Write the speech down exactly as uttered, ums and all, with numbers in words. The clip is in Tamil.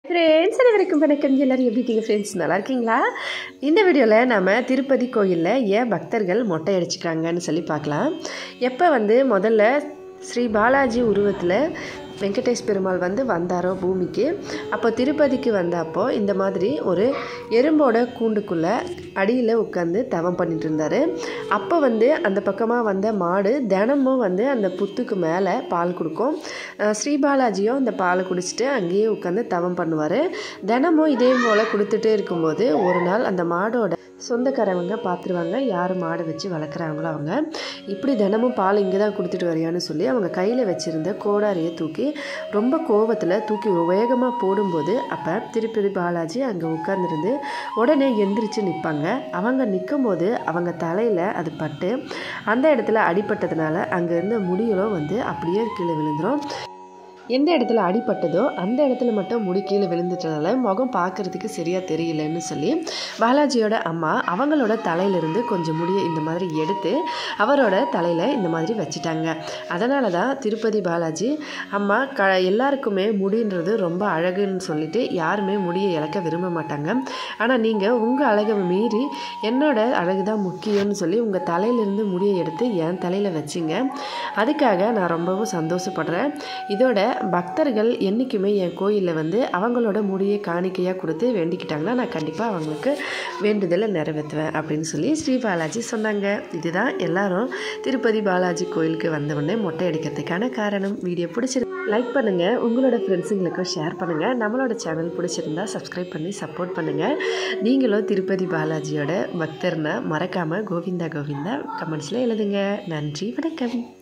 ஃப்ரெண்ட்ஸ் அனைவருக்கும் வணக்கம். எல்லோரும் எப்படி இருக்கீங்க ஃப்ரெண்ட்ஸ்? நல்லா இருக்கீங்களா? இந்த வீடியோவில் நம்ம திருப்பதி கோயிலில் ஏன் பக்தர்கள் மொட்டை அடிச்சுக்கிறாங்கன்னு சொல்லி பார்க்கலாம். எப்போ வந்து முதல்ல ஸ்ரீ பாலாஜி உருவத்தில் வெங்கடேஷ் பெருமாள் வந்து வந்தாரோ பூமிக்கு, அப்போ திருப்பதிக்கு வந்தப்போ இந்த மாதிரி ஒரு எறும்போட கூண்டுக்குள்ளே அடியில் உட்காந்து தவம் பண்ணிட்டு இருந்தார். அப்போ வந்து அந்த பக்கமாக வந்த மாடு தினமும் வந்து அந்த புத்துக்கு மேலே பால் கொடுக்கும். ஸ்ரீ பாலாஜியும் அந்த பாலை குடிச்சிட்டு அங்கேயே உட்காந்து தவம் பண்ணுவார். தினமும் இதே போல் கொடுத்துட்டே இருக்கும்போது ஒரு நாள் அந்த மாடோட சொந்தக்காரவங்க பார்த்துருவாங்க, யார் மாடை வச்சு வளர்க்குறாங்களோ அவங்க இப்படி தினமும் பால் இங்கே தான் கொடுத்துட்டு வரையான்னு சொல்லி அவங்க கையில் வச்சுருந்த கோடாரியை தூக்கி ரொம்ப கோவத்தில் தூக்கி வேகமாக போடும்போது அப்போ திருப்பதி பாலாஜி அங்கே உட்கார்ந்துருந்து உடனே எந்திரிச்சு நிற்பாங்க. அவங்க நிற்கும் போது அவங்க தலையில் அது பட்டு அந்த இடத்துல அடிபட்டதுனால அங்கே இருந்த முடிகளும் வந்து அப்படியே கீழே விழுந்துடும். எந்த இடத்துல அடிப்பட்டதோ அந்த இடத்துல மட்டும் முடி கீழே விழுந்துட்டனால முகம் பார்க்குறதுக்கு சரியாக தெரியலன்னு சொல்லி பாலாஜியோட அம்மா அவங்களோட தலையிலிருந்து கொஞ்சம் முடியை இந்த மாதிரி எடுத்து அவரோட தலையில் இந்த மாதிரி வச்சுட்டாங்க. அதனால தான் திருப்பதி பாலாஜி அம்மா க எல்லாருக்குமே முடின்றது ரொம்ப அழகுன்னு சொல்லிட்டு யாருமே முடியை இழக்க விரும்ப மாட்டாங்க. ஆனால் நீங்கள் உங்கள் அழகை மீறி என்னோட அழகு தான் முக்கியம்னு சொல்லி உங்கள் தலையிலிருந்து முடியை எடுத்து என் தலையில் வச்சிங்க. அதுக்காக நான் ரொம்பவும் சந்தோஷப்படுறேன். இதோட பக்தர்கள் என்றைக்குமே என் கோயிலில் வந்து அவங்களோட முடியை காணிக்கையாக கொடுத்து வேண்டிக்கிட்டாங்கன்னா நான் கண்டிப்பாக அவங்களுக்கு வேண்டுதலை நிறைவேற்றுவேன் அப்படின்னு சொல்லி ஸ்ரீ பாலாஜி சொன்னாங்க. இதுதான் எல்லாரும் திருப்பதி பாலாஜி கோயிலுக்கு வந்தவுடனே மொட்டை அடிக்கிறதுக்கான காரணம். வீடியோ பிடிச்சிருக்கு லைக் பண்ணுங்கள், உங்களோட ஃப்ரெண்ட்ஸுங்களுக்கும் ஷேர் பண்ணுங்கள். நம்மளோட சேனல் பிடிச்சிருந்தா சப்ஸ்கிரைப் பண்ணி சப்போர்ட் பண்ணுங்கள். நீங்களும் திருப்பதி பாலாஜியோட பக்தர்னா மறக்காமல் கோவிந்தா கோவிந்தா கமெண்ட்ஸில் எழுதுங்க. நன்றி, வணக்கம்.